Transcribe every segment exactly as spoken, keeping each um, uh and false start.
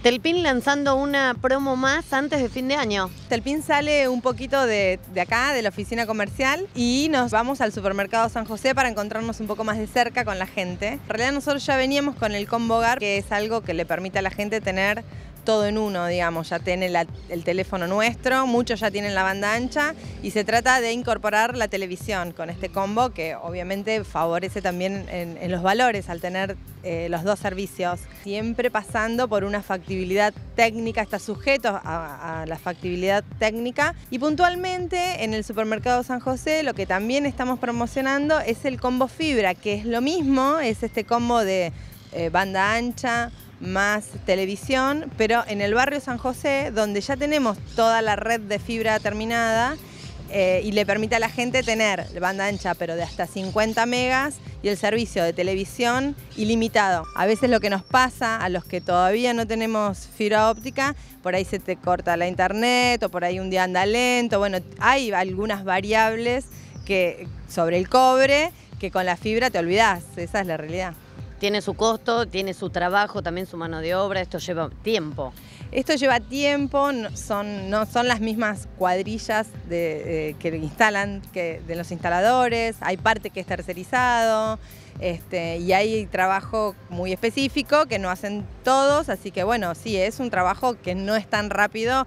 Telpin lanzando una promo más antes de fin de año. Telpin sale un poquito de, de acá, de la oficina comercial, y nos vamos al supermercado San José para encontrarnos un poco más de cerca con la gente. En realidad nosotros ya veníamos con el combo hogar, que es algo que le permite a la gente tener todo en uno, digamos, ya tiene la, el teléfono nuestro, muchos ya tienen la banda ancha y se trata de incorporar la televisión con este combo que obviamente favorece también en, en los valores al tener eh, los dos servicios. Siempre pasando por una factibilidad técnica, está sujeto a, a la factibilidad técnica y puntualmente en el supermercado San José lo que también estamos promocionando es el combo fibra, que es lo mismo, es este combo de eh, banda ancha, más televisión, pero en el barrio San José, donde ya tenemos toda la red de fibra terminada eh, y le permite a la gente tener banda ancha, pero de hasta cincuenta megas y el servicio de televisión ilimitado. A veces lo que nos pasa a los que todavía no tenemos fibra óptica, por ahí se te corta la internet o por ahí un día anda lento. Bueno, hay algunas variables que, sobre el cobre que con la fibra te olvidás, esa es la realidad. Tiene su costo, tiene su trabajo, también su mano de obra, esto lleva tiempo. Esto lleva tiempo, no son, no son las mismas cuadrillas de, eh, que instalan que de los instaladores, hay parte que es tercerizado este, y hay trabajo muy específico que no hacen todos, así que bueno, sí, es un trabajo que no es tan rápido,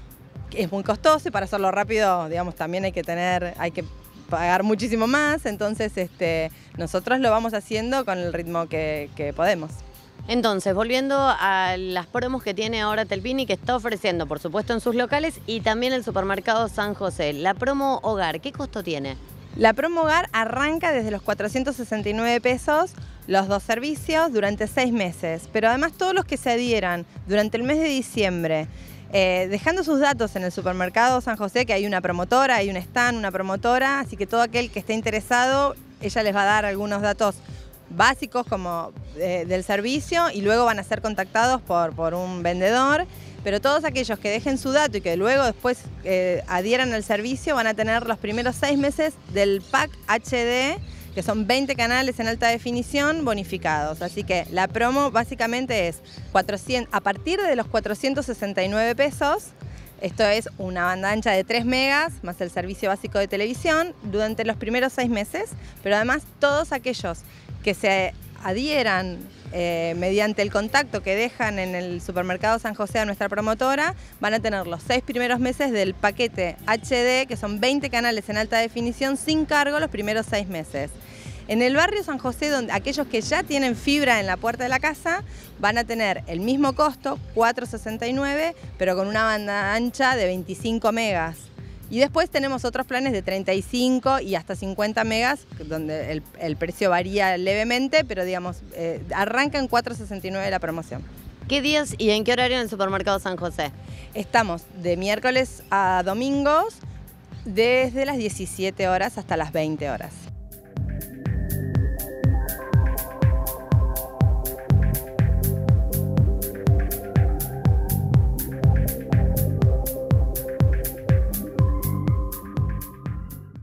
es muy costoso y para hacerlo rápido, digamos, también hay que tener, hay que pagar muchísimo más, entonces este, nosotros lo vamos haciendo con el ritmo que, que podemos. Entonces, volviendo a las promos que tiene ahora Telpin y que está ofreciendo, por supuesto, en sus locales y también el supermercado San José. La promo hogar, ¿qué costo tiene? La promo hogar arranca desde los cuatrocientos sesenta y nueve pesos, los dos servicios durante seis meses, pero además todos los que se adhieran durante el mes de diciembre, Eh, dejando sus datos en el supermercado San José, que hay una promotora, hay un stand, una promotora, así que todo aquel que esté interesado, ella les va a dar algunos datos básicos como eh, del servicio y luego van a ser contactados por, por un vendedor, pero todos aquellos que dejen su dato y que luego después eh, adhieran al servicio van a tener los primeros seis meses del pack H D, que son veinte canales en alta definición bonificados. Así que la promo básicamente es cuatrocientos, a partir de los cuatrocientos sesenta y nueve pesos, esto es una banda ancha de tres megas más el servicio básico de televisión durante los primeros seis meses, pero además todos aquellos que se adhieran eh, mediante el contacto que dejan en el supermercado San José a nuestra promotora, van a tener los seis primeros meses del paquete H D, que son veinte canales en alta definición, sin cargo los primeros seis meses. En el barrio San José, donde aquellos que ya tienen fibra en la puerta de la casa van a tener el mismo costo, cuatro sesenta y nueve, pero con una banda ancha de veinticinco megas. Y después tenemos otros planes de treinta y cinco y hasta cincuenta megas, donde el, el precio varía levemente, pero digamos, eh, arranca en cuatro sesenta y nueve la promoción. ¿Qué días y en qué horario en el supermercado San José? Estamos de miércoles a domingos, desde las diecisiete horas hasta las veinte horas.